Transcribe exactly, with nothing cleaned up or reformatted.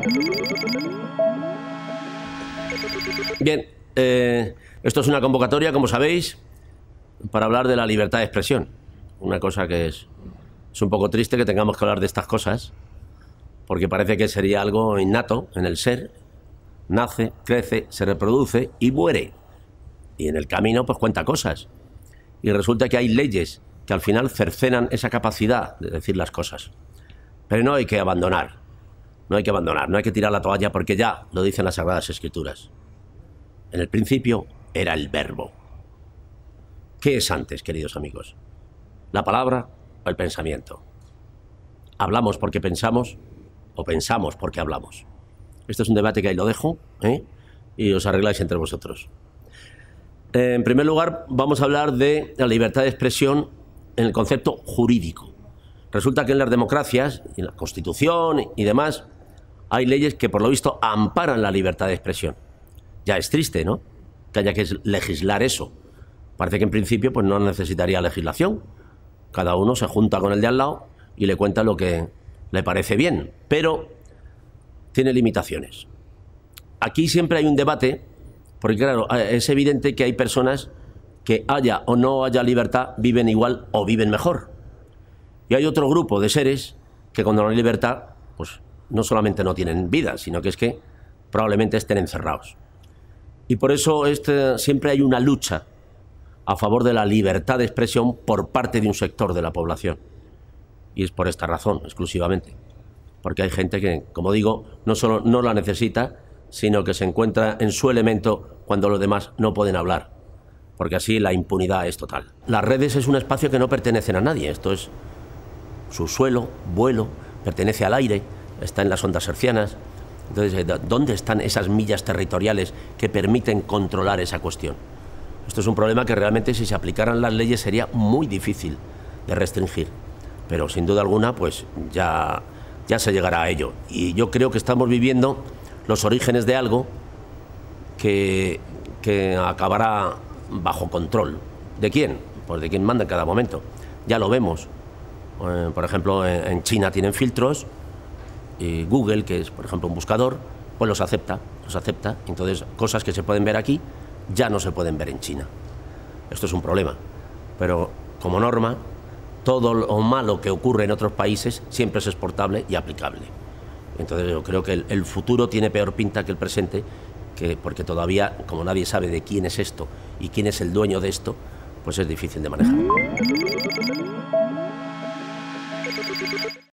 Bien, eh, esto es una convocatoria, como sabéis, para hablar de la libertad de expresión. Una cosa que es, es un poco triste que tengamos que hablar de estas cosas, porque parece que sería algo innato en el ser. Nace, crece, se reproduce y muere. Y en el camino pues cuenta cosas. Y resulta que hay leyes que al final cercenan esa capacidad de decir las cosas. Pero no hay que abandonar. No hay que abandonar, no hay que tirar la toalla porque ya lo dicen las Sagradas Escrituras. En el principio era el verbo. ¿Qué es antes, queridos amigos? ¿La palabra o el pensamiento? ¿Hablamos porque pensamos o pensamos porque hablamos? Este es un debate que ahí lo dejo, ¿eh? Y os arregláis entre vosotros. Eh, en primer lugar, vamos a hablar de la libertad de expresión en el concepto jurídico. Resulta que en las democracias, en la Constitución y demás, hay leyes que por lo visto amparan la libertad de expresión. Ya es triste, ¿no?, que haya que legislar eso. Parece que en principio pues no necesitaría legislación. Cada uno se junta con el de al lado y le cuenta lo que le parece bien, pero tiene limitaciones. Aquí siempre hay un debate, porque claro, es evidente que hay personas que haya o no haya libertad, viven igual o viven mejor. Y hay otro grupo de seres que cuando no hay libertad, pues no solamente no tienen vida, sino que es que probablemente estén encerrados. Y por eso este, siempre hay una lucha a favor de la libertad de expresión por parte de un sector de la población. Y es por esta razón, exclusivamente. Porque hay gente que, como digo, no solo no la necesita, sino que se encuentra en su elemento cuando los demás no pueden hablar. Porque así la impunidad es total. Las redes es un espacio que no pertenecen a nadie. Esto es su suelo, vuelo, pertenece al aire, está en las ondas hercianas. Entonces, ¿dónde están esas millas territoriales que permiten controlar esa cuestión? Esto es un problema que realmente, si se aplicaran las leyes, sería muy difícil de restringir. Pero sin duda alguna, pues ya, ya se llegará a ello. Y yo creo que estamos viviendo los orígenes de algo que, que acabará bajo control. ¿De quién? Pues de quien manda en cada momento. Ya lo vemos. Eh, por ejemplo, en, en China tienen filtros. Y Google, que es, por ejemplo, un buscador, pues los acepta, los acepta. Entonces, cosas que se pueden ver aquí ya no se pueden ver en China. Esto es un problema. Pero, como norma, todo lo malo que ocurre en otros países siempre es exportable y aplicable. Entonces, yo creo que el, el futuro tiene peor pinta que el presente, que, porque todavía, como nadie sabe de quién es esto y quién es el dueño de esto, pues es difícil de manejar.